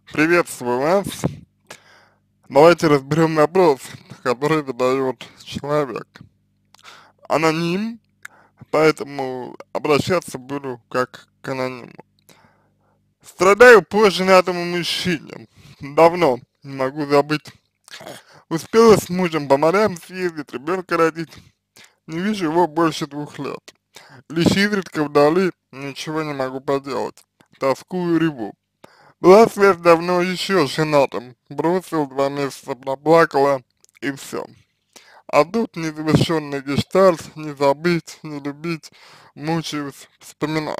Приветствую вас. Давайте разберем вопрос, который задает человек. Аноним, поэтому обращаться буду как к анониму. Страдаю по женатому мужчине. Давно, не могу забыть. Успела с мужем по морям съездить, ребенка родить. Не вижу его больше 2 лет. Лишь изредка вдали, ничего не могу поделать. Тоскую, реву. Была связь давно еще с женатым. Бросил, 2 месяца проплакала и все. А тут незавершенный гештальт, не забыть, не любить, мучаюсь, вспоминаю.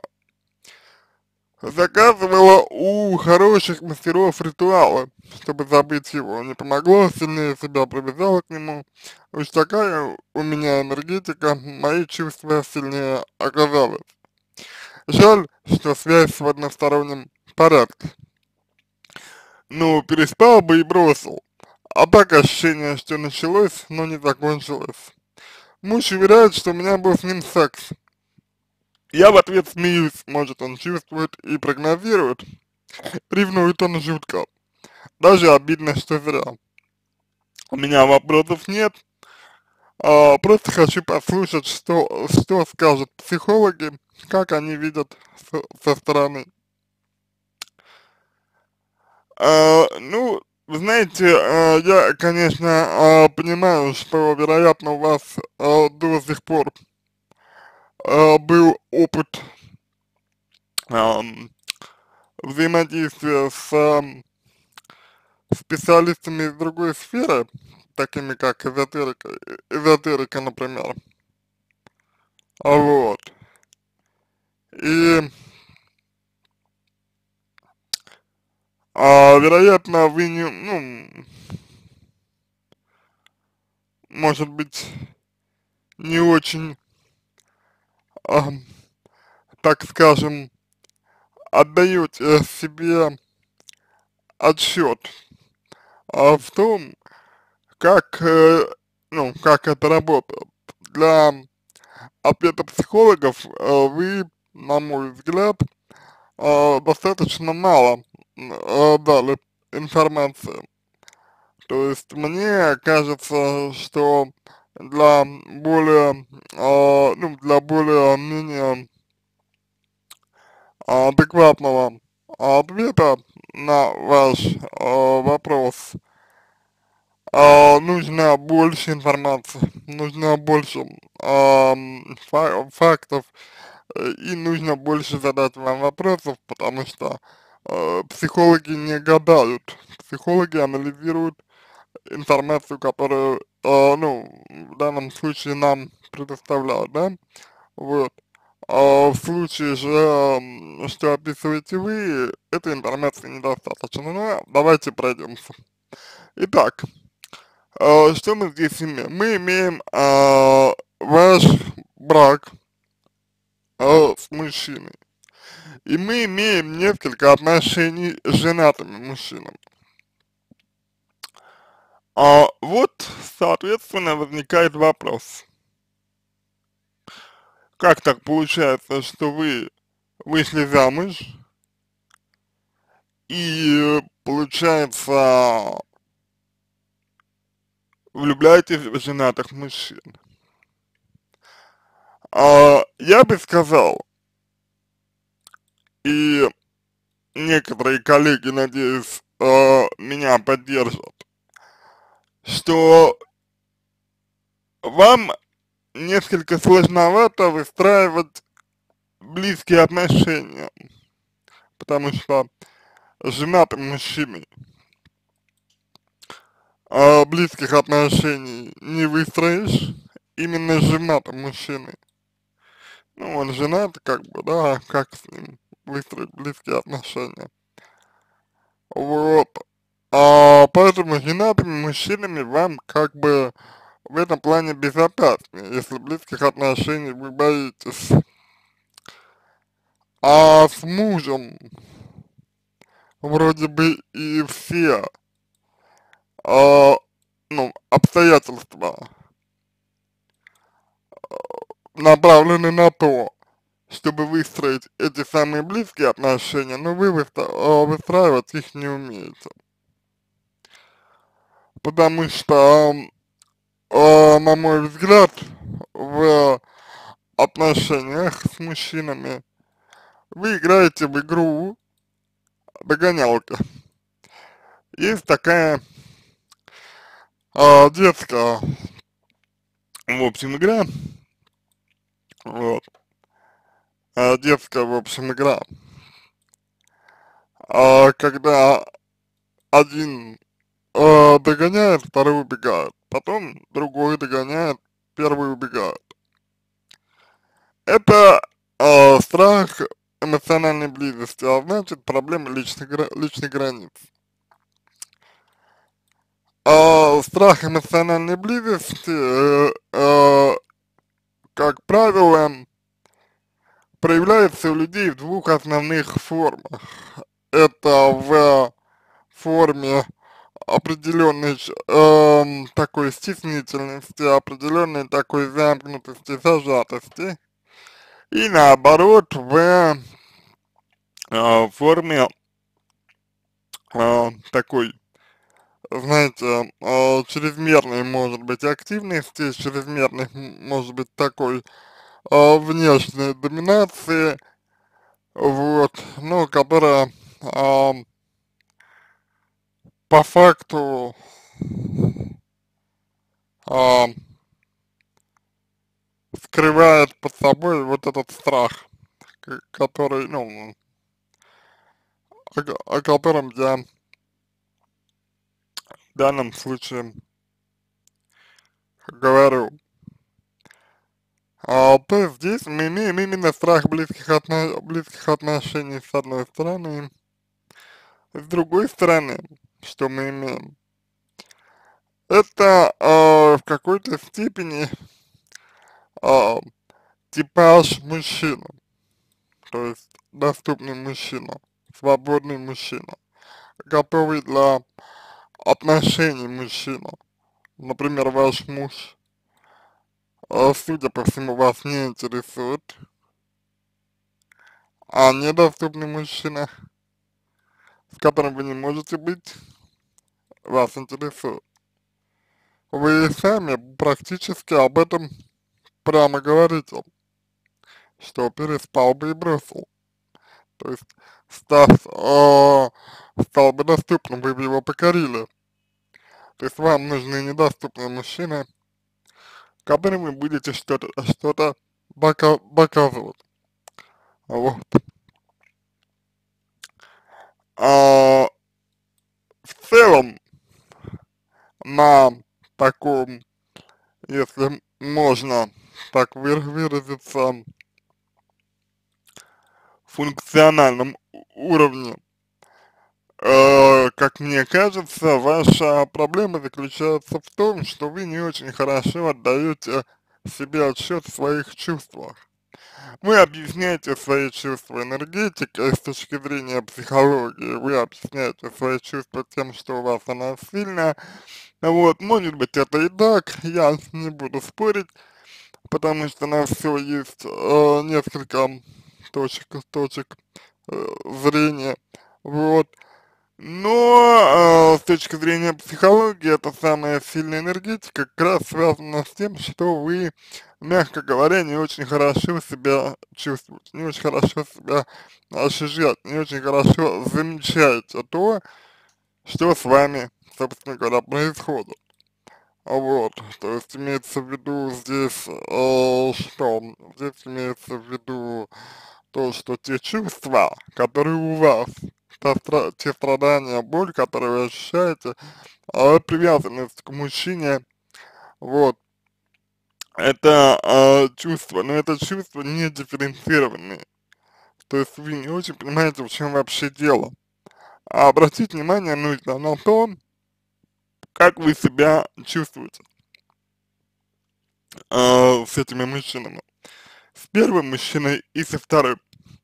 Заказывала у хороших мастеров ритуалы, чтобы забыть его. Не помогло, сильнее себя привязала к нему. Уж такая у меня энергетика, мои чувства сильнее оказалось. Жаль, что связь в одностороннем порядке. Ну, переспал бы и бросил. А так ощущение, что началось, но не закончилось. Муж уверяет, что у меня был с ним секс. Я в ответ смеюсь, может он чувствует и прогнозирует. Ревнует он жутко. Даже обидно, что зря. У меня вопросов нет. Просто хочу послушать, что скажут психологи, как они видят со стороны. Ну, вы знаете, я, конечно, понимаю, что, вероятно, у вас до сих пор был опыт ам, взаимодействия с специалистами из другой сферы, такими как эзотерика, например. Вот. И, вероятно, вы не, ну, может быть, не очень, ам, так скажем, отдаете себе отсчет в том, как, ну, как это работает. Для ответа психологов вы, на мой взгляд, достаточно мало дали информации. То есть мне кажется, что для более, ну, для более-менее адекватного ответа на ваш вопрос нужно больше информации, нужно больше фактов, и нужно больше задать вам вопросов, потому что психологи не гадают, психологи анализируют информацию, которую, ну, в данном случае нам предоставляют, да, вот. А в случае же, что описываете вы, этой информации недостаточно. Ну, давайте пройдемся. Итак, что мы здесь имеем? Мы имеем ваш брак с мужчиной. И мы имеем несколько отношений с женатыми мужчинами. Вот, соответственно, возникает вопрос. Как так получается, что вы вышли замуж и, получается, влюбляетесь в женатых мужчин? Я бы сказал, и некоторые коллеги, надеюсь, меня поддержат, что вам несколько сложновато выстраивать близкие отношения, потому что с женатым мужчиной близких отношений не выстроишь, именно с женатым мужчиной. Ну, он женат, как бы, да, как с ним выстроить близкие отношения. Вот. Поэтому с женатыми мужчинами вам как бы в этом плане безопаснее, если близких отношений вы боитесь. А с мужем вроде бы и все, а, ну, обстоятельства направлены на то, чтобы выстроить эти самые близкие отношения, но вы выстраивать их не умеете. Потому что, на мой взгляд, в отношениях с мужчинами вы играете в игру догонялка. Есть такая детская, в общем, игра, вот, детская, в общем, игра, когда один догоняет, второй убегает, потом другой догоняет, первый убегает. Это страх эмоциональной близости, а значит проблема личных границ. Страх эмоциональной близости, как правило, проявляется у людей в двух основных формах. Это в форме определенной такой стеснительности, определенной такой замкнутости, зажатости. И наоборот, в форме такой, знаете, чрезмерной может быть активности, чрезмерной может быть такой внешней доминации, вот, ну, которая по факту а, скрывает под собой вот этот страх, который, ну, о котором я в данном случае говорю. То есть здесь мы имеем именно страх близких отношений с одной стороны, с другой стороны, что мы имеем, это в какой-то степени а, типаж мужчины, то есть доступный мужчина, свободный мужчина, готовый для отношений мужчина. Например, ваш муж, судя по всему, вас не интересует, а недоступный мужчина, с которым вы не можете быть, вас интересует. Вы сами практически об этом прямо говорите, что переспал бы и бросил. То есть стал бы доступным, вы бы его покорили. То есть вам нужны недоступные мужчины, которым вы будете что-то доказывать. Вот. А, в целом, на таком, если можно так выразиться, функциональном уровне, как мне кажется, ваша проблема заключается в том, что вы не очень хорошо отдаете себе отчет в своих чувствах. Вы объясняете свои чувства энергетикой с точки зрения психологии, вы объясняете свои чувства тем, что у вас она сильная. Вот, может быть это и так, я не буду спорить, потому что на все есть несколько точек зрения. Вот. Но с точки зрения психологии, эта самая сильная энергетика как раз связана с тем, что вы, мягко говоря, не очень хорошо себя чувствуете, не очень хорошо себя ощущаете, не очень хорошо замечаете то, что с вами, собственно говоря, происходит. Вот, то есть имеется в виду здесь, что? Здесь имеется в виду то, что те чувства, которые у вас, те страдания, боль, которые вы ощущаете, привязанность к мужчине, вот, это чувства, но это чувства не дифференцированные, то есть вы не очень понимаете, в чем вообще дело. А обратить внимание нужно на то, как вы себя чувствуете с этими мужчинами, с первым мужчиной и со вторым.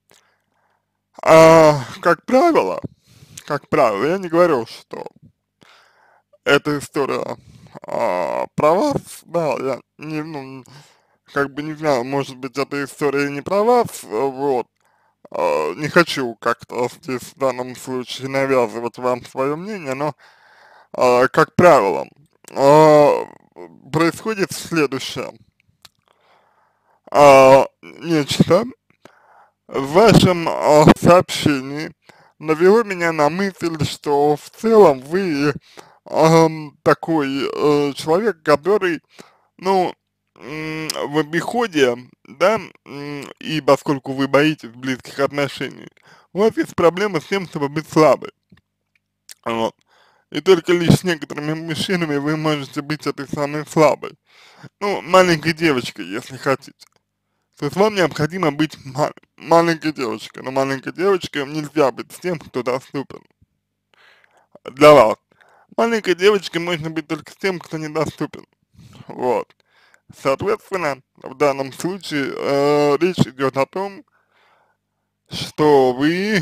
Как правило, я не говорю, что эта история про вас, да, я не, ну, как бы, не знаю, может быть, эта история не про вас, вот, не хочу как-то здесь в данном случае навязывать вам свое мнение, но, как правило, а, происходит следующее. Нечто в вашем сообщении навело меня на мысль, что в целом вы такой человек, который, ну, в обиходе, да, и поскольку вы боитесь близких отношений, у вас есть проблемы с тем, чтобы быть слабой, вот. И только лишь с некоторыми мужчинами вы можете быть этой самой слабой. Ну, маленькой девочкой, если хотите. То есть вам необходимо быть маленькой девочкой, но маленькой девочкой нельзя быть с тем, кто доступен для вас. Маленькой девочкой можно быть только с тем, кто недоступен. Вот. Соответственно, в данном случае речь идет о том, что вы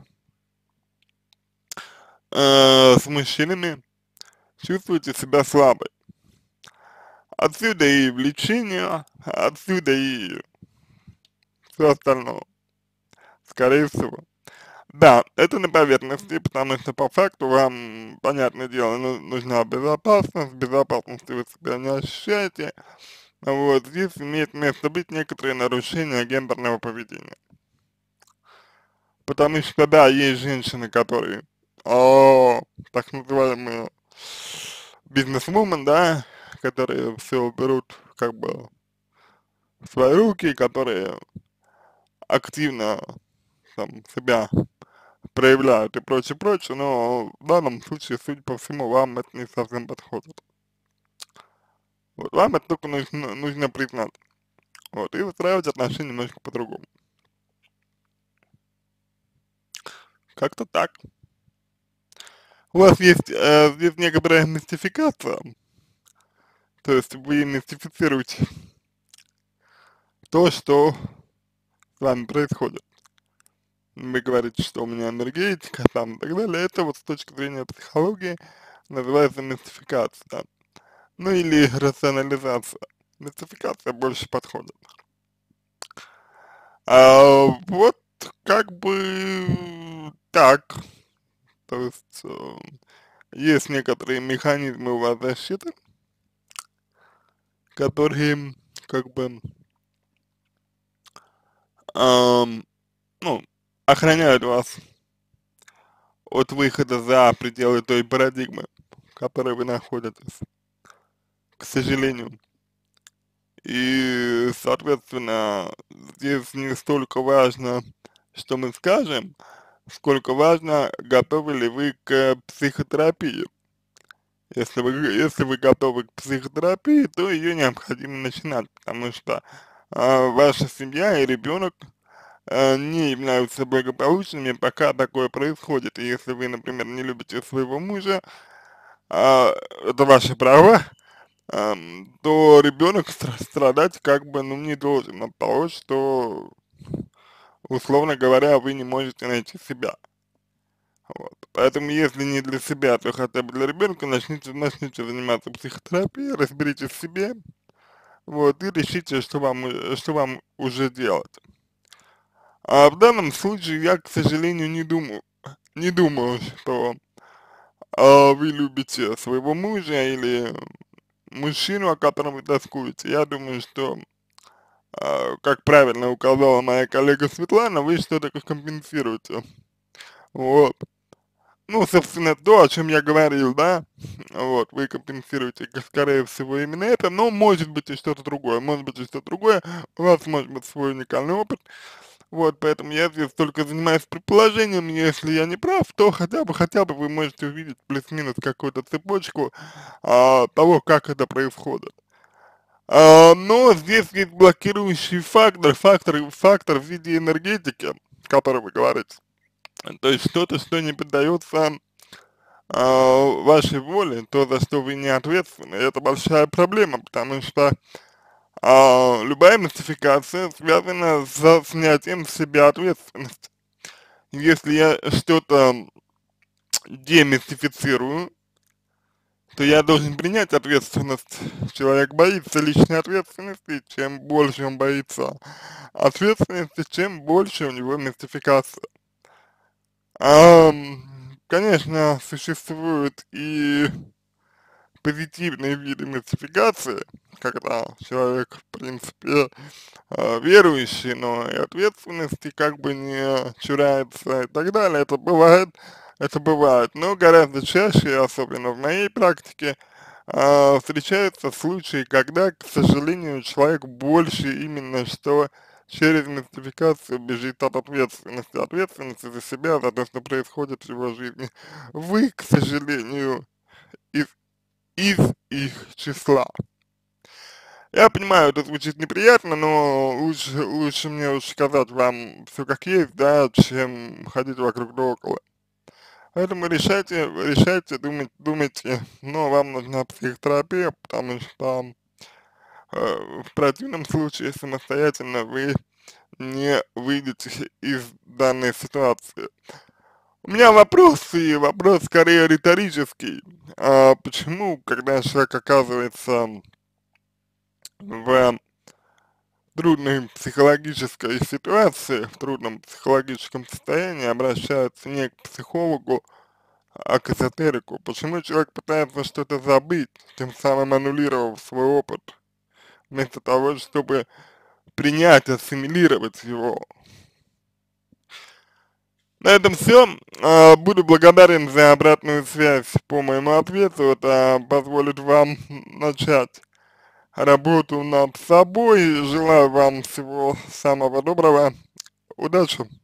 с мужчинами чувствуете себя слабой. Отсюда и влечение, отсюда и все остальное, скорее всего. Да, это на поверхности, потому что по факту вам, понятное дело, нужна безопасность, в безопасности вы себя не ощущаете. Вот, здесь имеет место быть некоторые нарушения гендерного поведения. Потому что, да, есть женщины, которые, так называемые бизнесвумен, да, которые все берут как бы в свои руки, которые активно там себя проявляют и прочее, прочее, но в данном случае, судя по всему, вам это не совсем подходит. Вот, вам это только нужно признать, вот, и выстраивать отношения немножко по-другому. Как-то так. У вас есть здесь некоторая мистификация, то есть вы мистифицируете то, что с вами происходит. Вы говорите, что у меня энергетика там и так далее. Это вот с точки зрения психологии называется мистификация, да. Ну или рационализация. Мистификация больше подходит. Вот как бы так. То есть есть некоторые механизмы у вас защиты, которые как бы ам, ну, охраняют вас от выхода за пределы той парадигмы, в которой вы находитесь, к сожалению. И, соответственно, здесь не столько важно, что мы скажем, сколько важно, готовы ли вы к психотерапии. Если вы готовы к психотерапии, то ее необходимо начинать, потому что ваша семья и ребенок не являются благополучными, пока такое происходит. И если вы, например, не любите своего мужа, это ваше право, то ребенок страдать как бы, ну, не должен от того, что, условно говоря, вы не можете найти себя. Вот. Поэтому, если не для себя, то хотя бы для ребенка начните заниматься психотерапией, разберитесь в себе, вот, и решите, что вам уже делать. А в данном случае я, к сожалению, не думаю, что вы любите своего мужа или мужчину, о котором вы тоскуете. Я думаю, что, как правильно указала моя коллега Светлана, вы что-то компенсируете. Вот. Ну, собственно, то, о чем я говорил, да, вот, вы компенсируете, скорее всего, именно это, но может быть и что-то другое, у вас может быть свой уникальный опыт, вот, поэтому я здесь только занимаюсь предположением, если я не прав, то хотя бы вы можете увидеть плюс-минус какую-то цепочку того, как это происходит. Но здесь есть блокирующий фактор в виде энергетики, о которой вы говорите. То есть что-то, что не поддается вашей воле, то, за что вы не ответственны, это большая проблема, потому что любая мистификация связана со снятием с себя ответственности. Если я что-то демистифицирую, то я должен принять ответственность. Человек боится личной ответственности, чем больше он боится ответственности, чем больше у него мистификация. Конечно, существуют и позитивные виды мистификации, когда человек, в принципе, верующий, но и ответственности как бы не чурается и так далее. Это бывает, но гораздо чаще, особенно в моей практике, встречаются случаи, когда, к сожалению, человек больше именно что через мистификацию бежит от ответственности за себя, за то, что происходит в его жизни. Вы, к сожалению, из, из их числа. Я понимаю, это звучит неприятно, но лучше мне уж сказать вам все как есть, да, чем ходить вокруг да около. Поэтому решайте, думайте, но вам нужна психотерапия, потому что в противном случае самостоятельно вы не выйдете из данной ситуации. У меня вопрос, и вопрос скорее риторический. Почему, когда человек оказывается в трудной психологической ситуации, в трудном психологическом состоянии, обращаются не к психологу, а к эзотерику? Почему человек пытается что-то забыть, тем самым аннулировав свой опыт, вместо того, чтобы принять, ассимилировать его? На этом все. Буду благодарен за обратную связь по моему ответу. Это позволит вам начать работу над собой. Желаю вам всего самого доброго. Удачи!